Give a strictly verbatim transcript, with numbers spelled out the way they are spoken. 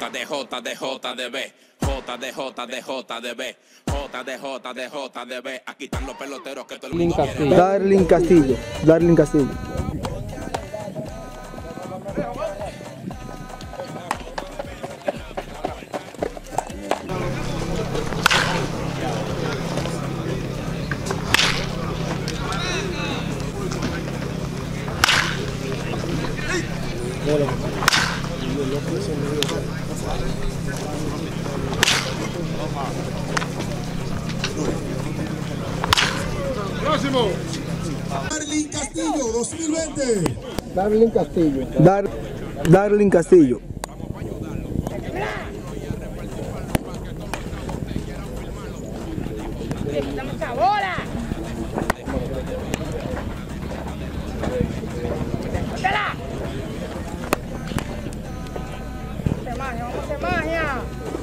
J D J D J D B, J D J D J D B, J D J D J D B. Aquí están los peloteros que todo el mundo quiere. Darling Castillo, Darling Castillo. Próximo. Darling Castillo, dos mil veinte. Darling Castillo. Dar, Darling Castillo. ¡Dame esa bola! ¡Póntela! ¡Vamos a hacer magia! ¡Vamos a hacer magia!